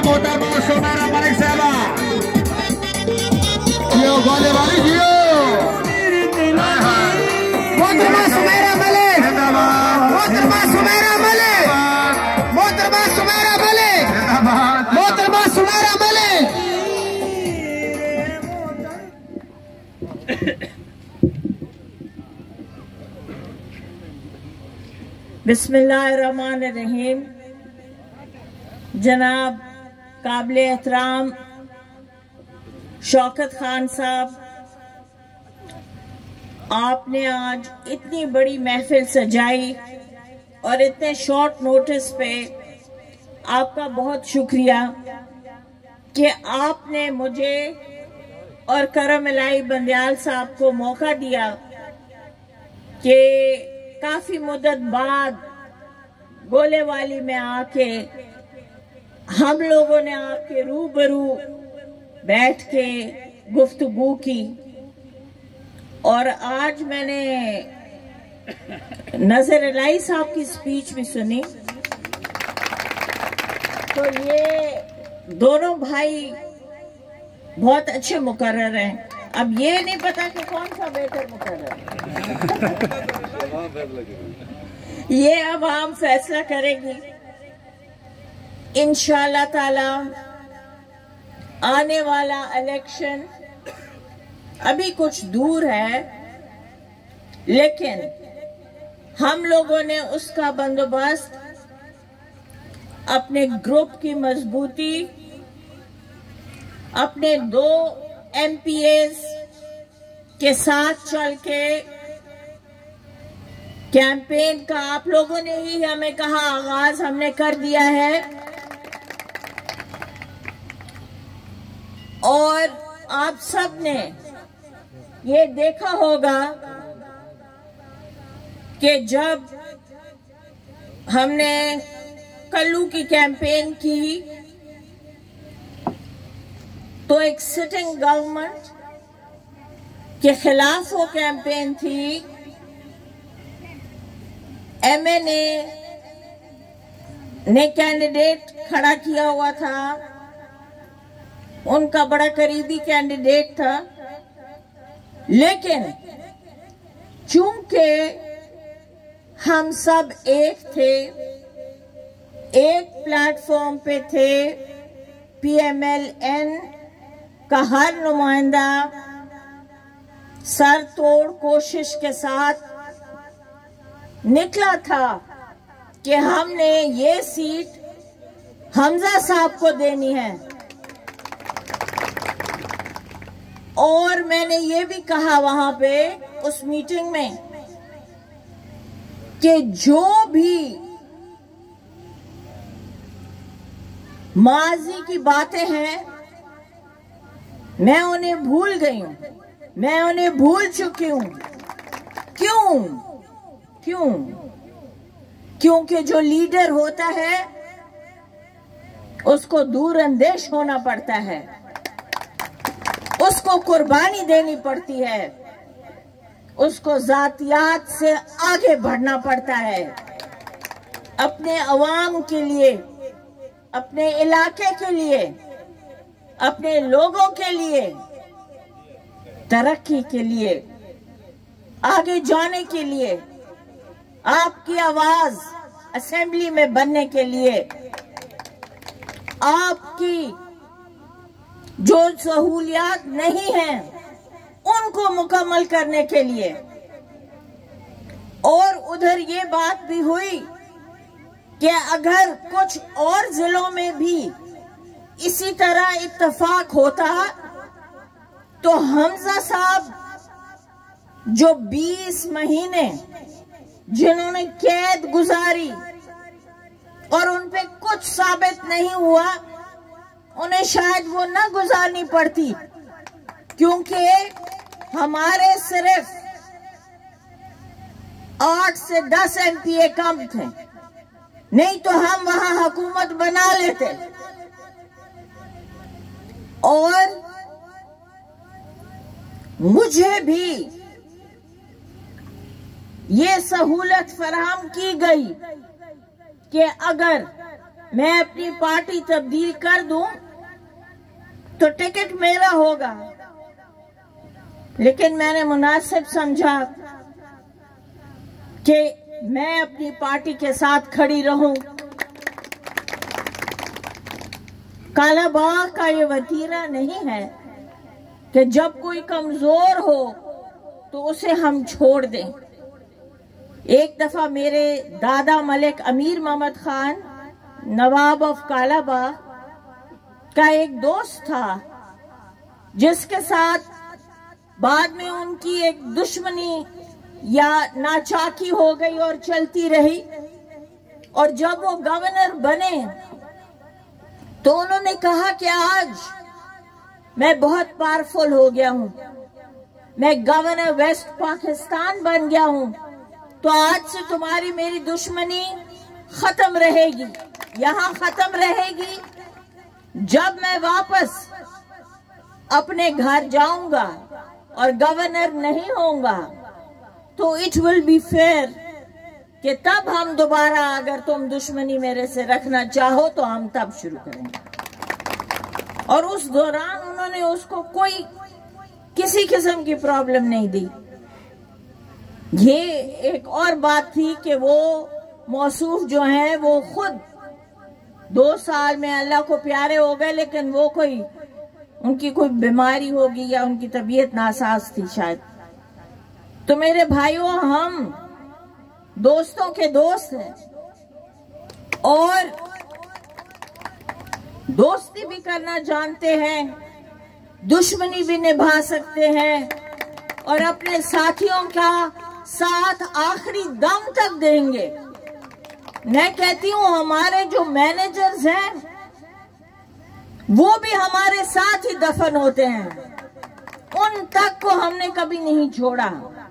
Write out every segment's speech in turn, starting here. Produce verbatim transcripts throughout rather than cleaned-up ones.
मोहतरमा सुमेरा मलिक साहबा, जियो गोले वाली जियो, मोहतरमा सुमेरा मलिक, मोहतरमा सुमेरा मलिक, मोहतरमा सुमेरा मलिक, मोहतरमा सुमेरा मलिक। बिस्मिल्लाहिर्रहमानिर्रहीम। जनाब काबिल एहतराम शौकत खान साहब, आपने आज इतनी बड़ी महफिल सजाई और इतने शॉर्ट नोटिस पे आपका बहुत शुक्रिया कि आपने मुझे और करम इलाही बंदयाल साहब को मौका दिया कि काफी मुद्दत बाद गोलेवाली में आके हम लोगों ने आपके रूबरू बैठ के गुफ्तगू की। और आज मैंने नजर इलाही साहब की स्पीच भी सुनी, तो ये दोनों भाई बहुत अच्छे मुकर्रर हैं। अब ये नहीं पता कि कौन सा बेहतर मुकर्रर ये अब हम फैसला करेंगे इंशाअल्लाह ताला। आने वाला इलेक्शन अभी कुछ दूर है, लेकिन हम लोगों ने उसका बंदोबस्त अपने ग्रुप की मजबूती, अपने दो एमपीएस के साथ चल के कैंपेन का आप लोगों ने ही हमें कहा आगाज हमने कर दिया है। और आप सब ने ये देखा होगा कि जब हमने कल्लू की कैंपेन की तो एक सिटिंग गवर्नमेंट के खिलाफ वो कैंपेन थी। एमएनए ने कैंडिडेट खड़ा किया हुआ था, उनका बड़ा करीबी कैंडिडेट था, लेकिन चूंकि हम सब एक थे, एक प्लेटफॉर्म पे थे, पीएमएलएन का हर नुमाइंदा सर तोड़ कोशिश के साथ निकला था कि हमने ये सीट हमजा साहब को देनी है। और मैंने ये भी कहा वहां पे उस मीटिंग में कि जो भी माजी की बातें हैं मैं उन्हें भूल गई हूं, मैं उन्हें भूल चुकी हूं। क्यों क्यों क्योंकि जो लीडर होता है उसको दूरअंदेश होना पड़ता है, उसको कुर्बानी देनी पड़ती है, उसको जातियात से आगे बढ़ना पड़ता है, अपने अवाम के लिए, अपने इलाके के लिए, अपने लोगों के लिए, तरक्की के लिए, आगे जाने के लिए, आपकी आवाज असेंबली में बनने के लिए, आपकी जो सहूलियात नहीं हैं उनको मुकम्मल करने के लिए। और उधर ये बात भी हुई कि अगर कुछ और जिलों में भी इसी तरह इत्तेफाक होता तो हमजा साहब जो बीस महीने जिन्होंने कैद गुजारी और उन पे कुछ साबित नहीं हुआ, उन्हें शायद वो न गुजारनी पड़ती, क्योंकि हमारे सिर्फ आठ से दस एमपीए कम थे, नहीं तो हम वहां हुकूमत बना लेते। और मुझे भी ये सहूलत फराहम की गई कि अगर मैं अपनी पार्टी तब्दील कर दूं तो टिकट मेरा होगा, लेकिन मैंने मुनासिब समझा कि मैं अपनी पार्टी के साथ खड़ी रहूं। कालाबाग का ये वतीरा नहीं है कि जब कोई कमजोर हो तो उसे हम छोड़ दें। एक दफा मेरे दादा मलिक अमीर मोहम्मद खान नवाब ऑफ कालाबाग का एक दोस्त था, जिसके साथ बाद में उनकी एक दुश्मनी या नाचाकी हो गई और चलती रही। और जब वो गवर्नर बने तो उन्होंने कहा कि आज मैं बहुत पावरफुल हो गया हूं, मैं गवर्नर वेस्ट पाकिस्तान बन गया हूं, तो आज से तुम्हारी मेरी दुश्मनी खत्म रहेगी, यहां खत्म रहेगी। जब मैं वापस अपने घर जाऊंगा और गवर्नर नहीं होऊंगा तो इट विल बी फेयर कि तब हम दोबारा, अगर तुम दुश्मनी मेरे से रखना चाहो तो हम तब शुरू करेंगे। और उस दौरान उन्होंने उसको कोई किसी किस्म की प्रॉब्लम नहीं दी। ये एक और बात थी कि वो मौसूफ जो हैं वो खुद दो साल में अल्लाह को प्यारे हो गए, लेकिन वो कोई उनकी कोई बीमारी होगी या उनकी तबीयत नासाज थी शायद। तो मेरे भाइयों, हम दोस्तों के दोस्त हैं और दोस्ती भी करना जानते हैं, दुश्मनी भी निभा सकते हैं और अपने साथियों का साथ आखिरी दम तक देंगे। मैं कहती हूं हमारे जो मैनेजर्स हैं वो भी हमारे साथ ही दफन होते हैं, उन तक को हमने कभी नहीं छोड़ा।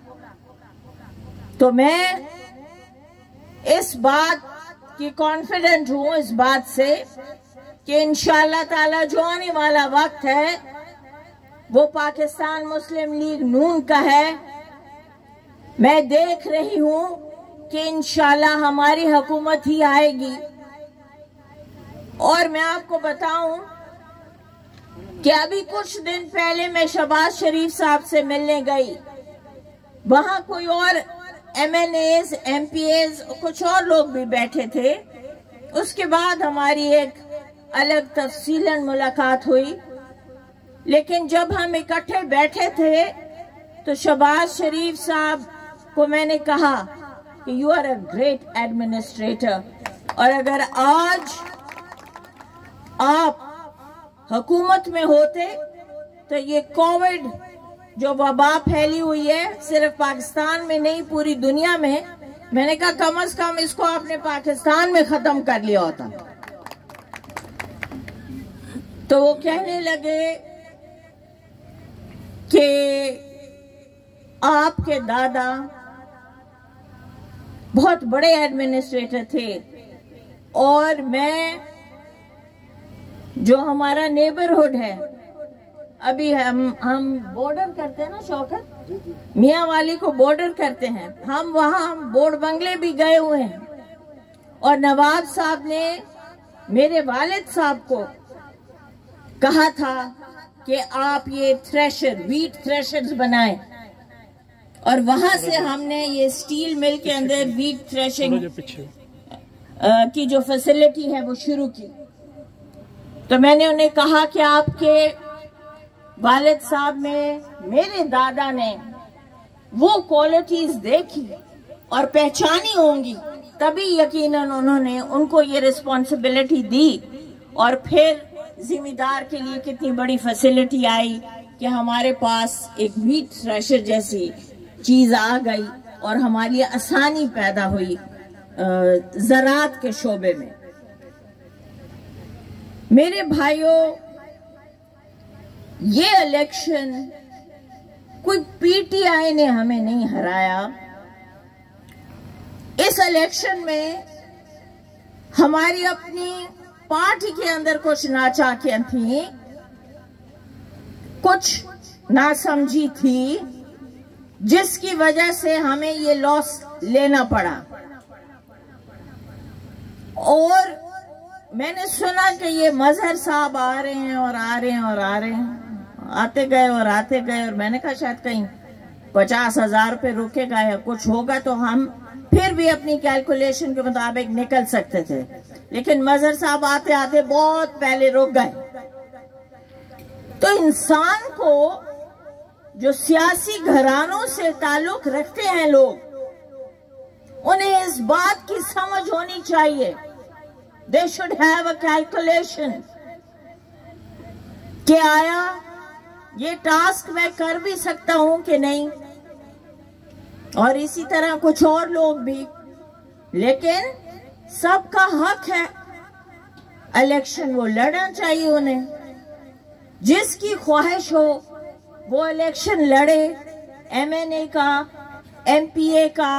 तो मैं इस बात की कॉन्फिडेंट हूं, इस बात से कि इंशाअल्लाह ताला जो आने वाला वक्त है वो पाकिस्तान मुस्लिम लीग नून का है। मैं देख रही हूं कि इंशाअल्लाह हमारी हुकूमत ही आएगी। और मैं आपको बताऊं कि अभी कुछ दिन पहले मैं शहबाज शरीफ साहब से मिलने गई, वहां कोई और M N As, M P As, कुछ और लोग भी बैठे थे। उसके बाद हमारी एक अलग तफसीलन मुलाकात हुई, लेकिन जब हम इकट्ठे बैठे थे तो शहबाज शरीफ साहब को मैंने कहा कि you are a great administrator, और अगर आज आप हुकूमत में होते तो ये कोविड जो वबा फैली हुई है सिर्फ पाकिस्तान में नहीं पूरी दुनिया में, मैंने कहा कम से कम इसको आपने पाकिस्तान में खत्म कर लिया होता। तो वो कहने लगे कि आपके दादा बहुत बड़े एडमिनिस्ट्रेटर थे और मैं, जो हमारा नेबरहुड है, अभी हम हम बॉर्डर करते हैं ना शौकत, मियाँ वाली को बॉर्डर करते हैं हम, वहां हम बोर्ड बंगले भी गए हुए हैं। और नवाब साहब ने मेरे वालिद साहब को कहा था कि आप ये थ्रेशर, व्हीट थ्रेशर्स बनाएं, और वहां से हमने ये स्टील मिल के अंदर व्हीट थ्रेशिंग की जो फैसिलिटी है वो शुरू की। तो मैंने उन्हें कहा कि आपके वालिद साहब में, मेरे दादा ने वो क्वालिटीज देखी और पहचानी होंगी, तभी यकीनन उन्होंने उनको ये रिस्पॉन्सिबिलिटी दी। और फिर जिम्मेदार के लिए कितनी बड़ी फैसिलिटी आई कि हमारे पास एक व्हीट थ्रेशर जैसी चीज आ गई और हमारे लिए आसानी पैदा हुई ज़राअत के शोबे में। मेरे भाइयों, ये इलेक्शन कोई पी टी आई ने हमें नहीं हराया। इस इलेक्शन में हमारी अपनी पार्टी के अंदर कुछ नाचाकियां थी, कुछ नासमझी थी, जिसकी वजह से हमें ये लॉस लेना पड़ा। और मैंने सुना कि ये मजहर साहब आ रहे हैं और आ रहे हैं और आ रहे हैं, आते गए और आते गए, और मैंने कहा शायद कहीं पचास हजार पे रुकेगा या कुछ होगा तो हम फिर भी अपनी कैलकुलेशन के मुताबिक निकल सकते थे, लेकिन मजहर साहब आते आते बहुत पहले रुक गए। तो इंसान को जो सियासी घरानों से ताल्लुक रखते हैं लोग, उन्हें इस बात की समझ होनी चाहिए, they should have a calculation कि आया ये टास्क मैं कर भी सकता हूं कि नहीं, और इसी तरह कुछ और लोग भी। लेकिन सबका हक है, इलेक्शन वो लड़ना चाहिए, उन्हें जिसकी ख्वाहिश हो वो इलेक्शन लड़े, एमएनए का, एमपीए का।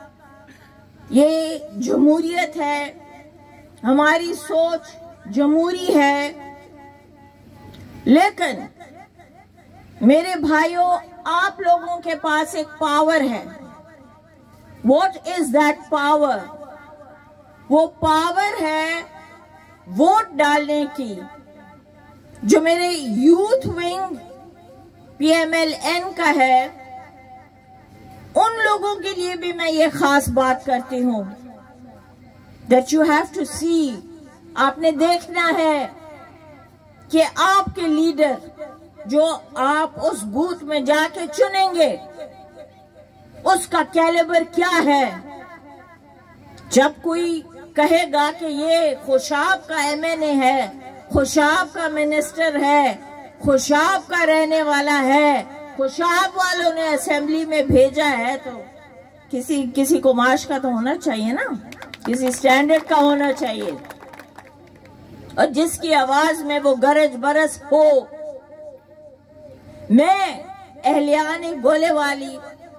ये जमहूरियत है, हमारी सोच जमहूरी है। लेकिन मेरे भाइयों, आप लोगों के पास एक पावर है। What is that power? वो पावर है वोट डालने की, जो मेरे यूथ विंग पीएमएलएन का है। उन लोगों के लिए भी मैं ये खास बात करती हूँ, that you have to see, आपने देखना है कि आपके लीडर जो आप उस बूथ में जाके चुनेंगे, उसका कैलिबर क्या है। जब कोई कहेगा कि ये खुशाब का एमएनए है, खुशाब का मिनिस्टर है, खुशाब का रहने वाला है, खुशाब वालों ने असेंबली में भेजा है, तो किसी किसी को माश का तो होना चाहिए ना, किसी स्टैंडर्ड का होना चाहिए, और जिसकी आवाज में वो गरज बरस हो। मैं अहलियान गोले वाली,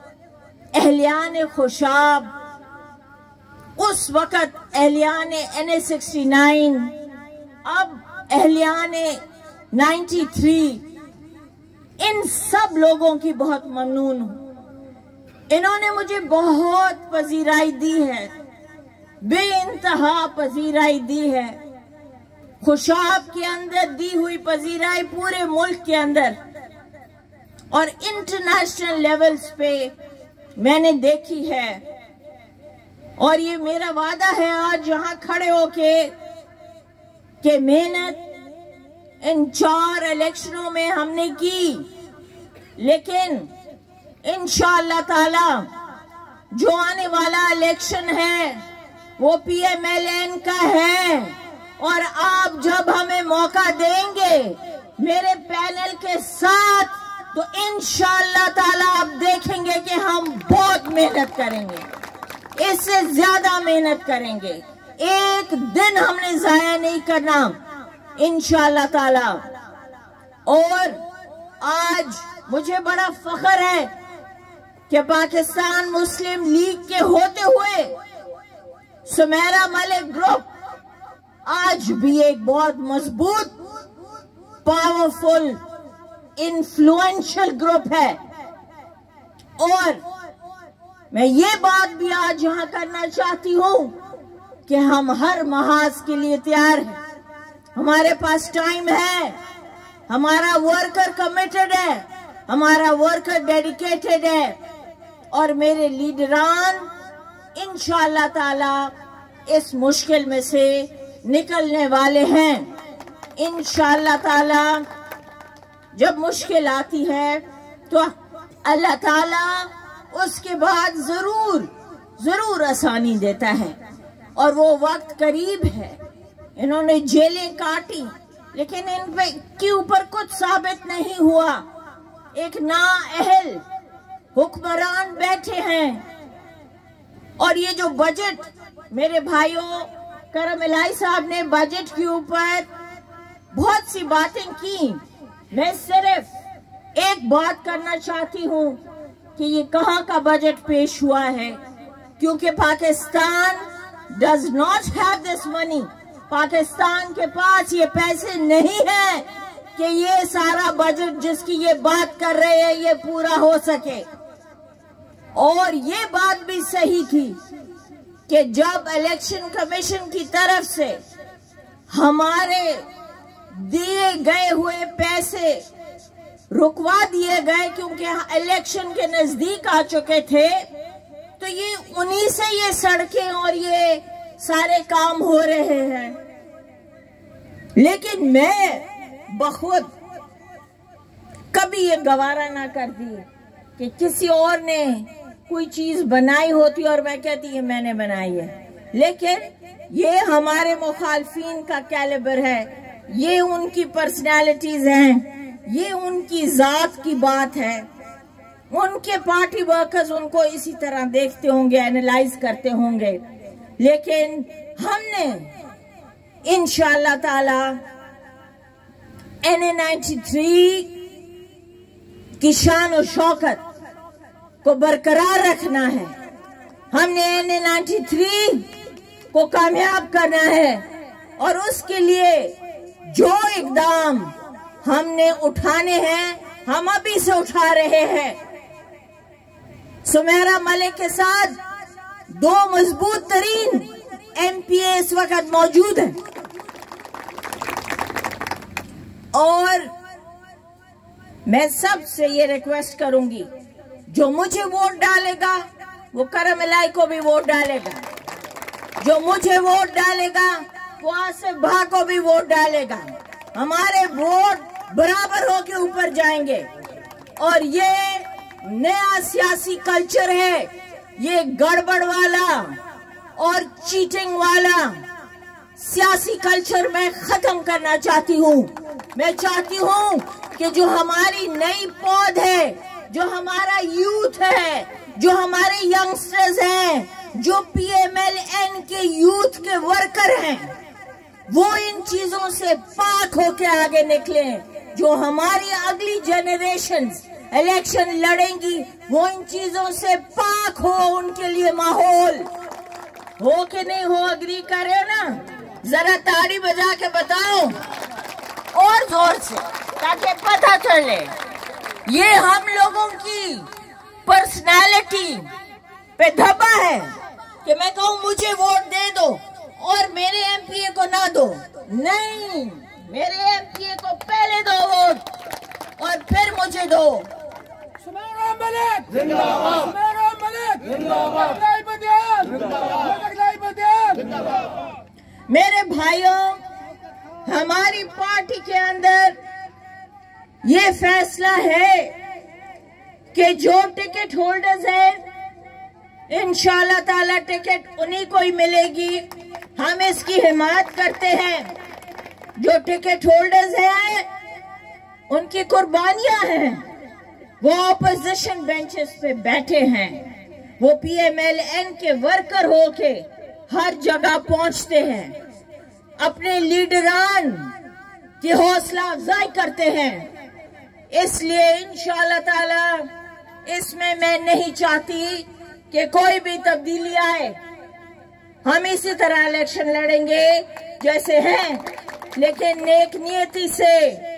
अहलियान खुशाब, उस वक़्त अहलियान एन ए सिक्सटी नाइन, अब अहलियान नाइन्टी थ्री, इन सब लोगों की बहुत ममनून हूं। इन्होंने मुझे बहुत पजीराई दी है, बेइंतहा पजीराई दी है। खुशाब के अंदर दी हुई पजीराई पूरे मुल्क के अंदर और इंटरनेशनल लेवल्स पे मैंने देखी है। और ये मेरा वादा है आज यहाँ खड़े होके कि मेहनत इन चार इलेक्शनों में हमने की, लेकिन इंशाअल्लाह ताला जो आने वाला इलेक्शन है वो पीएमएलएन का है। और आप जब हमें मौका देंगे मेरे पैनल के साथ, तो इंशाअल्लाह ताला आप देखेंगे कि हम बहुत मेहनत करेंगे, इससे ज्यादा मेहनत करेंगे। एक दिन हमने जाया नहीं करना इंशाअल्लाह ताला। और आज मुझे बड़ा फख्र है कि पाकिस्तान मुस्लिम लीग के होते हुए सुमेरा मलिक ग्रुप आज भी एक बहुत मजबूत, पावरफुल, इन्फ्लुएंशियल ग्रुप है। और मैं ये बात भी आज यहां करना चाहती हूं कि हम हर महाज के लिए तैयार हैं, हमारे पास टाइम है, हमारा वर्कर कमिटेड है, हमारा वर्कर डेडिकेटेड है, और मेरे लीडरान इंशाअल्लाह ताला इस मुश्किल में से निकलने वाले हैं। इंशाअल्लाह ताला जब मुश्किल आती है तो अल्लाह ताला उसके बाद जरूर जरूर आसानी देता है, और वो वक्त करीब है। इन्होंने जेलें काटी, लेकिन इन पे के ऊपर कुछ साबित नहीं हुआ। एक नाअहल हुक्मरान बैठे हैं। और ये जो बजट, मेरे भाइयों, करम इलाही साहब ने बजट के ऊपर बहुत सी बातें की। मैं सिर्फ एक बात करना चाहती हूँ कि ये कहाँ का बजट पेश हुआ है, क्योंकि Pakistan does not have this money. Pakistan के पास ये पैसे नहीं है कि ये सारा बजट जिसकी ये बात कर रहे हैं ये पूरा हो सके। और ये बात भी सही थी कि जब इलेक्शन कमीशन की तरफ से हमारे दिए गए हुए पैसे रुकवा दिए गए क्योंकि इलेक्शन के नजदीक आ चुके थे, तो ये उन्हीं से ये सड़कें और ये सारे काम हो रहे हैं। लेकिन मैं बखुद कभी ये गवारा ना करती कि किसी और ने कोई चीज बनाई होती और मैं कहती है मैंने बनाई है। लेकिन ये हमारे मुखालफिन का कैलिबर है, ये उनकी पर्सनालिटीज हैं, ये उनकी जात की बात है। उनके पार्टी वर्कर्स उनको इसी तरह देखते होंगे, एनालाइज करते होंगे। लेकिन हमने इंशाअल्लाह ताला एन ए नाइन्टी थ्री की शान और शौकत को बरकरार रखना है। हमने एन ए नाइन्टी थ्री को कामयाब करना है और उसके लिए जो इकदाम हमने उठाने हैं हम अभी से उठा रहे हैं। सुमेरा मलिक के साथ दो मजबूत तरीन एमपी इस वक्त मौजूद हैं और मैं सबसे ये रिक्वेस्ट करूंगी, जो मुझे वोट डालेगा वो करम इलाई को भी वोट डालेगा, जो मुझे वोट डालेगा वो आसिफ भा को भी वोट डालेगा। हमारे वोट बराबर होके ऊपर जाएंगे और ये नया सियासी कल्चर है, ये गड़बड़ वाला और चीटिंग वाला सियासी कल्चर मैं खत्म करना चाहती हूँ। मैं चाहती हूँ कि जो हमारी नई पौध है, जो हमारा यूथ है, जो हमारे यंगस्टर्स हैं, जो पीएमएलएन के यूथ के वर्कर हैं, वो इन चीजों से पाक होके आगे निकले। जो हमारी अगली जनरेशंस इलेक्शन लड़ेंगी वो इन चीजों से पाक हो, उनके लिए माहौल हो कि नहीं हो। अग्री करे ना, जरा ताड़ी बजा के बताओ और जोर से, ताकि पता चले ये हम लोगों की पर्सनालिटी पे धब्बा है कि मैं कहूँ मुझे वोट दे दो और मेरे एमपीए को ना दो। नहीं, मेरे एमपीए को पहले दो वोट और फिर मुझे दो। सुमेरा मलिक जिंदाबाद, सुमेरा मलिक जिंदाबाद, जिंदाबाद। मेरे भाइयों, हमारी पार्टी के अंदर ये फैसला है कि जो टिकट होल्डर्स हैं इंशाअल्लाह ताला टिकट उन्हीं को ही मिलेगी। हम इसकी हिमायत करते हैं। जो टिकट होल्डर्स हैं उनकी कुर्बानियां हैं, वो ऑपोजिशन बेंचेस पे बैठे हैं, वो पीएमएलएन के वर्कर होके हर जगह पहुंचते हैं, अपने लीडरान की हौसला अफजाई करते हैं। इसलिए इंशाअल्लाह ताला इसमें मैं नहीं चाहती कि कोई भी तब्दीली आए। हम इसी तरह इलेक्शन लड़ेंगे जैसे हैं, लेकिन नेक नियति से।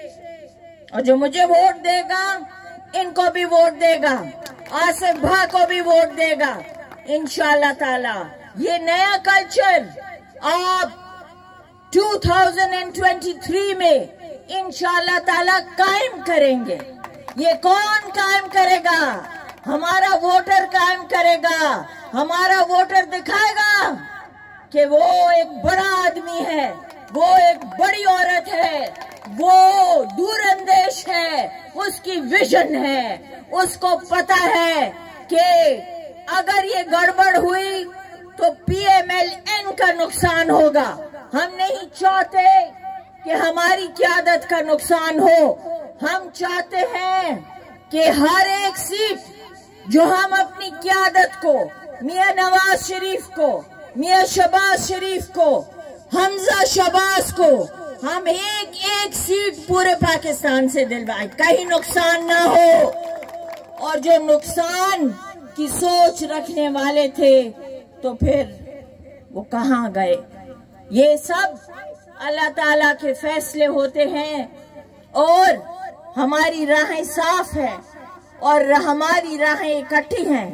और जो मुझे वोट देगा इनको भी वोट देगा, आसिफ भा को भी वोट देगा इंशाअल्लाह ताला। ये नया कल्चर आप दो हज़ार तेईस में इंशाअल्लाह ताला कायम करेंगे। ये कौन कायम करेगा? हमारा वोटर कायम करेगा। हमारा वोटर दिखाएगा कि वो एक बड़ा आदमी है, वो एक बड़ी औरत है, वो दूरंदेश है, उसकी विजन है, उसको पता है कि अगर ये गड़बड़ हुई तो पीएमएलएन का नुकसान होगा। हम नहीं चाहते कि हमारी क़यादत का नुकसान हो। हम चाहते हैं कि हर एक सीट जो हम अपनी क़यादत को, मियां नवाज शरीफ को, मियां शहबाज शरीफ को, हमजा शहबाज को, हम एक एक सीट पूरे पाकिस्तान से दिलवाएं, कहीं नुकसान ना हो। और जो नुकसान की सोच रखने वाले थे तो फिर वो कहाँ गए? ये सब अल्लाह ताला के फैसले होते हैं और हमारी राहें साफ है और हमारी राहें इकट्ठी हैं।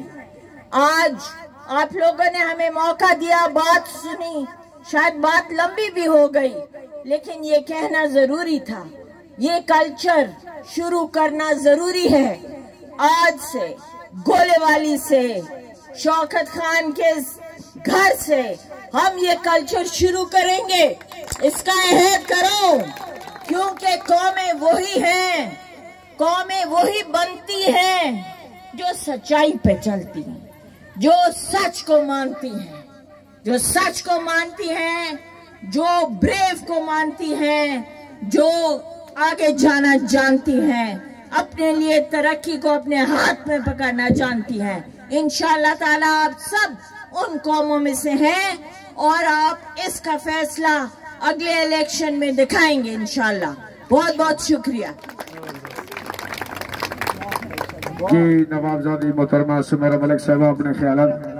आज आप लोगों ने हमें मौका दिया, बात सुनी, शायद बात लंबी भी हो गई, लेकिन ये कहना जरूरी था, ये कल्चर शुरू करना जरूरी है। आज से गोलेवाली से, शौकत खान के घर से हम ये कल्चर शुरू करेंगे। इसका अहद करो, क्योंकि कौमें वही हैं, कौमें वही बनती हैं जो सच्चाई पे चलती हैं, जो सच को मानती हैं, जो सच को मानती हैं, जो ब्रेव को मानती हैं, जो आगे जाना जानती हैं, अपने लिए तरक्की को अपने हाथ में पकड़ना जानती हैं। इंशाअल्लाह ताला आप सब उन कौमों में से हैं और आप इसका फैसला अगले इलेक्शन में दिखाएंगे इंशाअल्लाह। बहुत बहुत शुक्रिया। जी नवाबजादी मोहतरमा सुमेरा मलिक साहब अपने ख्यालात